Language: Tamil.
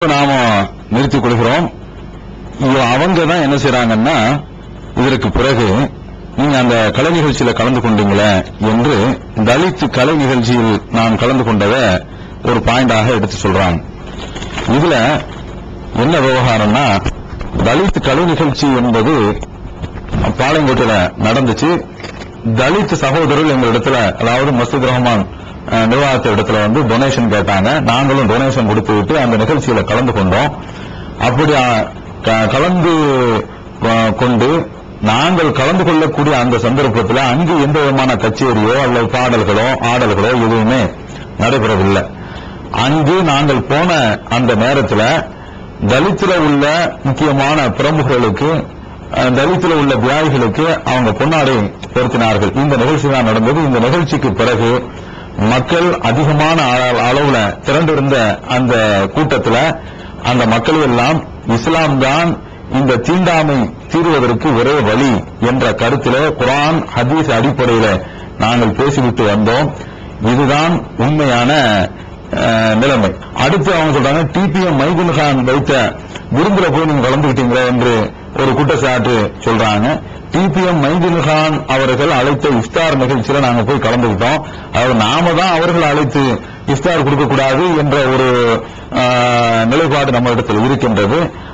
நாம நிறுத்திக் கொள்கிறோம். அவங்க தான் என்ன செய்றாங்கன்னா, இதற்கு பிறகு நீங்க அந்த கலை நிகழ்ச்சியில கலந்து கொண்டீங்களே என்று தலித் கலை நிகழ்ச்சியில் நான் கலந்து கொண்டதை ஒரு பாயிண்டாக எடுத்து சொல்றாங்க. இதுல என்ன விவகாரம்னா, தலித் கலை நிகழ்ச்சி என்பது பாளையங்கோட்டையில நடந்துச்சு. தலித் சகோதரர்கள் எங்க இடத்துல, அதாவது மஸ்ஜித் ரஹ்மான் நிர்வாகத்தை இடத்துல டொனேஷன் கேட்டாங்க. நாங்களும் டொனேஷன் கொடுத்து விட்டு அந்த நிகழ்ச்சியில கலந்து கொண்டோம். அப்படி கலந்து கொண்டு நாங்கள் கலந்து கொள்ளக்கூடிய அந்த சந்தர்ப்பத்தில் அங்கு எந்த விதமான கச்சேரியோ அல்லது பாடல்களோ ஆடல்களோ எதுவுமே நடைபெறவில்லை. அங்கு நாங்கள் போன அந்த நேரத்தில் தலித்துல உள்ள முக்கியமான பிரமுகர்களுக்கு, தலித்துல உள்ள தியாகிகளுக்கு அவங்க பொன்னாடை பொருத்தினார்கள். இந்த நிகழ்ச்சி தான் நடந்தது. இந்த நிகழ்ச்சிக்கு பிறகு மக்கள் அதிகமான அளவுல திரண்டிருந்த அந்த கூட்டத்தில் அந்த மக்கள் எல்லாம் இஸ்லாம் தான் இந்த தீண்டாமை தீர்வதற்கு ஒரே வழி என்ற கருத்திலே குர்ஆன் ஹதீஸ் அடிப்படையில நாங்கள் பேசிவிட்டு வந்தோம். இதுதான் உண்மையான நிலைமை. அடுத்து அவங்க சொல்றாங்க, டிபிஎம் மைதுல் கான் வைத்த விருந்துல போய் நீங்க கலந்துக்கிட்டீங்களே என்று ஒரு குற்றச்சாட்டு சொல்றாங்க. டிபிஎம் மைதுல் கான் அவர்கள் அழைத்த இஃப்தார் நிகழ்ச்சியில நாங்க போய் கலந்துக்கிட்டோம். அதாவது நாம தான் அவர்கள் அழைத்து இஃப்தார் கொடுக்கக்கூடாது என்ற ஒரு நிலைப்பாடு நம்ம இடத்தில் இருக்கின்றது.